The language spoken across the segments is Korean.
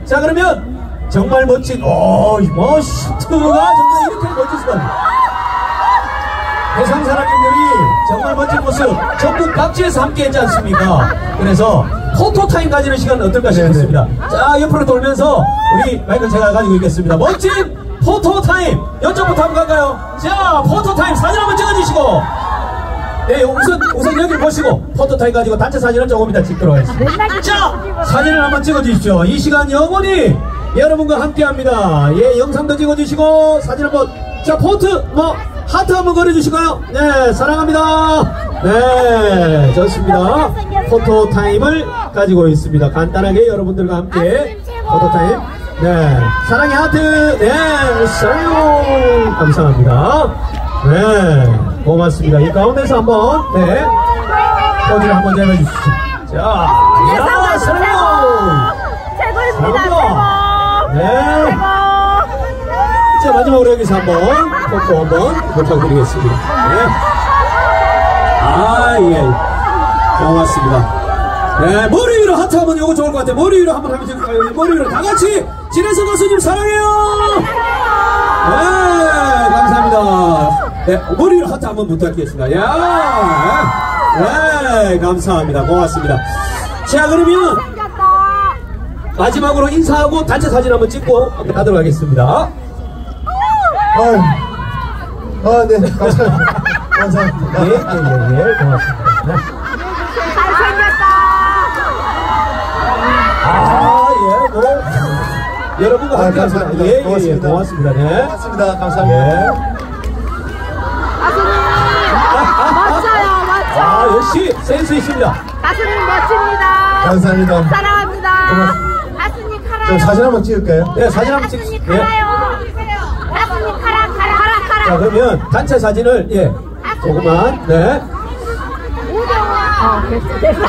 자, 그러면 정말 멋진, 뭐, 슈트가 정말 이렇게 멋질 수가 없네. 해상 사람님들이 정말 멋진 모습 전국 각지에서 함께 했지 않습니까? 그래서 포토타임 가지는 시간은 어떨까 싶습니다. 자, 옆으로 돌면서 우리 마이크를 제가 가지고 있겠습니다. 멋진 포토타임! 이쪽부터 한번 갈까요? 자, 포토타임 사진 한번 찍어주시고, 네, 우선 여기 보시고 포토타임 가지고 단체 사진을 조금 이따 찍도록 하겠습니다. 자, 사진을 한번 찍어주십시오. 이 시간 영원히 여러분과 함께합니다. 예, 영상도 찍어주시고 사진 한번, 자, 하트 한번 걸어주시고요. 네, 사랑합니다. 네, 좋습니다. 포토타임을 가지고 있습니다. 간단하게 여러분들과 함께 포토타임. 네, 사랑의 하트. 네, 사랑해요. 감사합니다. 네, 고맙습니다. 이 가운데서 한번, 네, 포즈를 한번 잡아주시죠. 자, 야, 사랑해요. 최고입니다. 최고. 네. 자, 마지막으로 여기서 한번 포토 한번 부탁드리겠습니다. 네. 아, 예. 고맙습니다. 네, 머리 위로 하트 한번 요거 좋을 것 같아요. 머리 위로 한번 하면 될까요? 머리 위로 다 같이 진해서 가수님 사랑해요. 네, 감사합니다. 네, 머리 위로 하트 한번 부탁드리겠습니다. 야, 네, 감사합니다. 고맙습니다. 자, 그러면 마지막으로 인사하고 단체 사진 한번 찍고 가도록 하겠습니다. 네, 감사합니다. 감사합니다. 예, 고맙습니다. 네. 잘생겼다. 예, 뭐, 여러분과 함께 감사합니다. 예, 고맙습니다. 고맙습니다. 네. 고맙습니다. 감사합니다. 예. 멋져요. 역시 센스 있습니다. 가수님 멋집니다. 감사합니다. 사랑합니다. 가수님 좀 카라요. 사진 한번 찍을까요? 네, 사진 한번 찍. 가수님 예. 카라요. 가수님 카라. 자, 그러면 단체 사진을, 예, 조금만, 네. 됐어.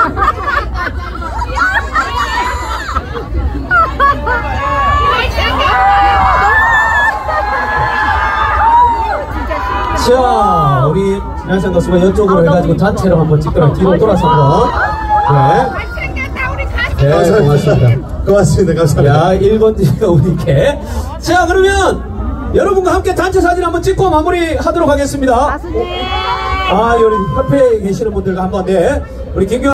자, 우리 진한상 가수가 이쪽으로 해가지고 단체로 한번 찍도록 뒤로 돌아서 한번. 네. 네, 고맙습니다. 고맙습니다. 감사합니다. 야, 1번 뒤가 우리께. 자, 그러면 여러분과 함께 단체 사진 한번 찍고 마무리 하도록 하겠습니다. 가수님. 여기 협회에 계시는 분들과 한번, 네. 우리 김규